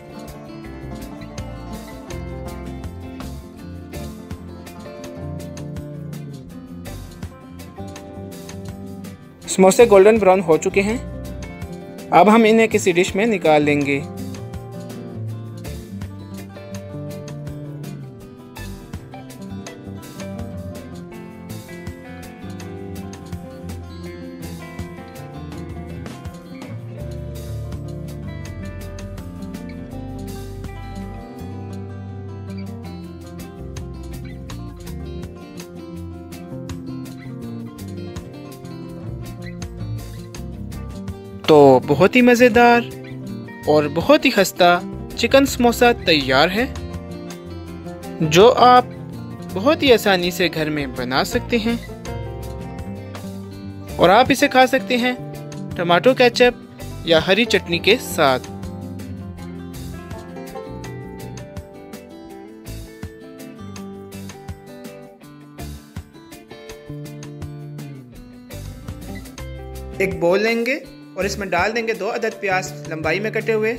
[SPEAKER 1] समोसे गोल्डन ब्राउन हो चुके हैं। अब हम इन्हें किसी डिश में निकाल लेंगे। तो बहुत ही मज़ेदार और बहुत ही खस्ता चिकन समोसा तैयार है, जो आप बहुत ही आसानी से घर में बना सकते हैं। और आप इसे खा सकते हैं टमाटो केचप या हरी चटनी के साथ। एक बोल लेंगे और इसमें डाल देंगे 2 अदद प्याज लंबाई में कटे हुए।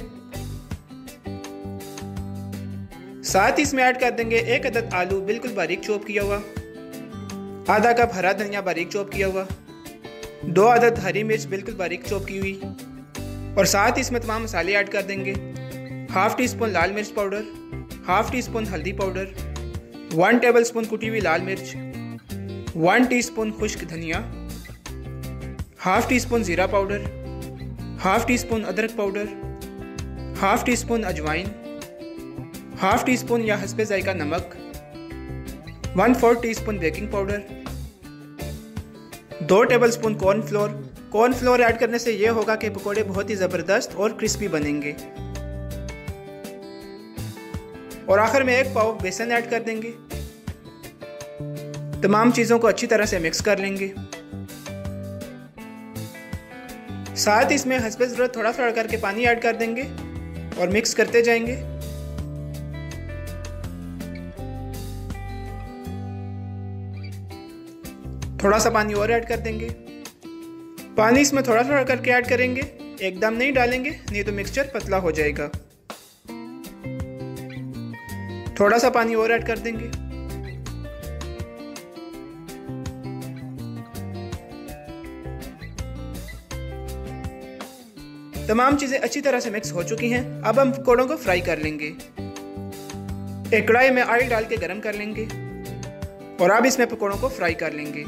[SPEAKER 1] साथ ही इसमें ऐड कर देंगे 1 अदद आलू बिल्कुल बारीक चॉप किया हुआ, आधा कप हरा धनिया बारीक चॉप किया हुआ, 2 अदद हरी मिर्च बिल्कुल बारीक चॉप की हुई। और साथ ही इसमें तमाम मसाले ऐड कर देंगे। 1/2 टीस्पून लाल मिर्च पाउडर, 1/2 टीस्पून हल्दी पाउडर, 1 टेबलस्पून कुटी हुई लाल मिर्च, 1 टीस्पून खुश्क धनिया, 1/2 टीस्पून जीरा पाउडर, 1/2 टीस्पून अदरक पाउडर, 1/2 टीस्पून अजवाइन, 1/2 टीस्पून या हस्बे जायका नमक, 1/4 teaspoon baking powder, 2 tablespoon cornflour. Cornflour add करने से यह होगा कि पकोड़े बहुत ही ज़बरदस्त और क्रिस्पी बनेंगे। और आखिर में 1 पाव बेसन ऐड कर देंगे। तमाम चीज़ों को अच्छी तरह से मिक्स कर लेंगे। साथ ही इसमें हस्बे ज़रूरत थोड़ा थोड़ा करके पानी ऐड कर देंगे और मिक्स करते जाएंगे। थोड़ा सा पानी और ऐड कर देंगे। पानी इसमें थोड़ा थोड़ा करके ऐड करेंगे, एकदम नहीं डालेंगे, नहीं तो मिक्सचर पतला हो जाएगा। थोड़ा सा पानी और ऐड कर देंगे। तमाम चीज़ें अच्छी तरह से मिक्स हो चुकी हैं। अब हम पकौड़ों को फ्राई कर लेंगे। एक कढ़ाई में ऑयल डाल के गरम कर लेंगे और अब इसमें पकौड़ों को फ्राई कर लेंगे।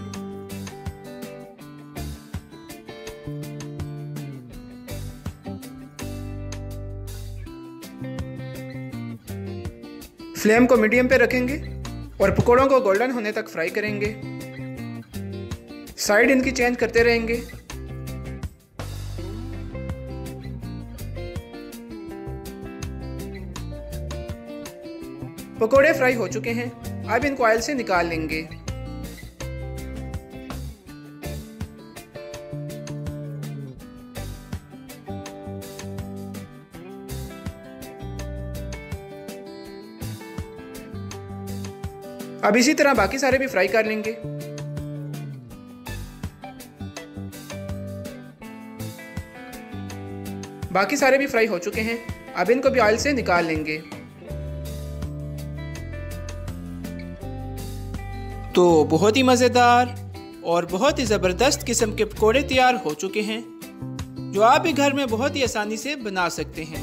[SPEAKER 1] फ्लेम को मीडियम पे रखेंगे और पकौड़ों को गोल्डन होने तक फ्राई करेंगे। साइड इनकी चेंज करते रहेंगे। पकोड़े फ्राई हो चुके हैं। अब इनको ऑयल से निकाल लेंगे। अब इसी तरह बाकी सारे भी फ्राई कर लेंगे। बाकी सारे भी फ्राई हो चुके हैं। अब इनको भी ऑयल से निकाल लेंगे। तो बहुत ही मज़ेदार और बहुत ही ज़बरदस्त किस्म के पकौड़े तैयार हो चुके हैं जो आप भी घर में बहुत ही आसानी से बना सकते हैं।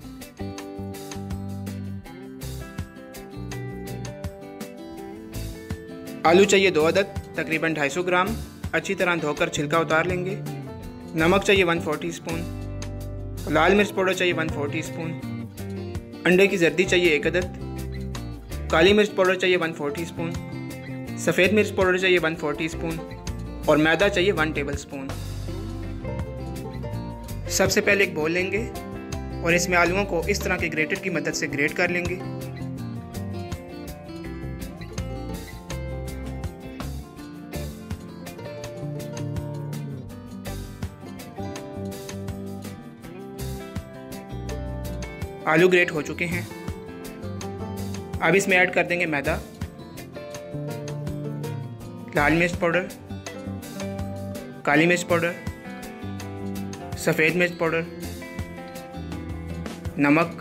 [SPEAKER 1] आलू चाहिए 2 अदद, तकरीबन 250 ग्राम। अच्छी तरह धोकर छिलका उतार लेंगे। नमक चाहिए 1/4 टीस्पून। लाल मिर्च पाउडर चाहिए 1/4 टीस्पून। अंडे की जर्दी चाहिए 1 अदद। काली मिर्च पाउडर चाहिए 1/4 टीस्पून। सफ़ेद मिर्च पाउडर चाहिए 1/4 टीस्पून और मैदा चाहिए 1 टेबलस्पून। सबसे पहले एक बोल लेंगे और इसमें आलूओं को इस तरह के ग्रेटर की मदद से ग्रेट कर लेंगे। आलू ग्रेट हो चुके हैं। अब इसमें ऐड कर देंगे मैदा, लाल मिर्च पाउडर, काली मिर्च पाउडर, सफ़ेद मिर्च पाउडर, नमक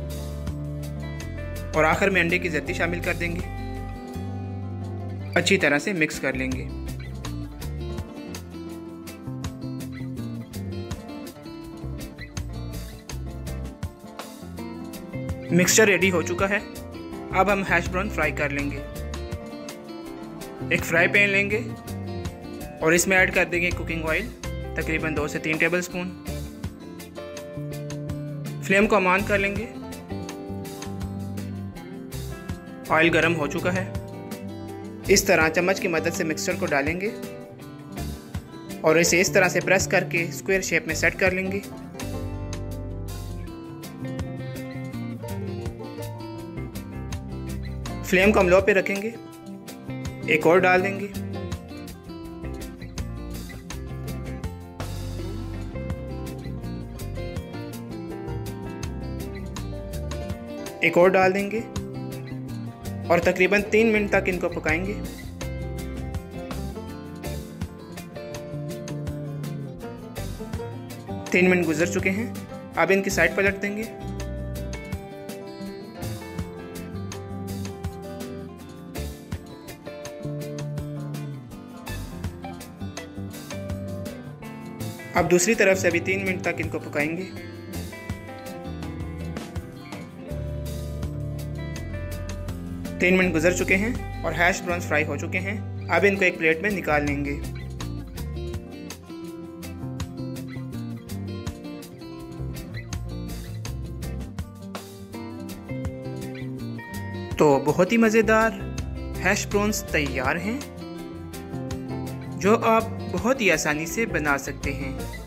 [SPEAKER 1] और आखिर में अंडे की जर्दी शामिल कर देंगे। अच्छी तरह से मिक्स कर लेंगे। मिक्सचर रेडी हो चुका है। अब हम हैश ब्राउन फ्राई कर लेंगे। एक फ्राई पैन लेंगे और इसमें ऐड कर देंगे कुकिंग ऑयल, तकरीबन 2 से 3 टेबलस्पून। फ्लेम को ऑन कर लेंगे। ऑयल गर्म हो चुका है। इस तरह चम्मच की मदद से मिक्सचर को डालेंगे और इसे इस तरह से प्रेस करके स्क्वायर शेप में सेट कर लेंगे। फ्लेम को हम लो पे रखेंगे। एक और डाल देंगे। एक और डाल देंगे और तकरीबन 3 मिनट तक इनको पकाएंगे। तीन मिनट गुजर चुके हैं। अब इनकी साइड पलट देंगे। अब दूसरी तरफ से अभी 3 मिनट तक इनको पकाएंगे। तीन मिनट गुजर चुके हैं और हैश ब्राउन फ्राई हो चुके हैं। अब इनको एक प्लेट में निकाल लेंगे। तो बहुत ही मज़ेदार हैश ब्राउन्स तैयार हैं जो आप बहुत ही आसानी से बना सकते हैं।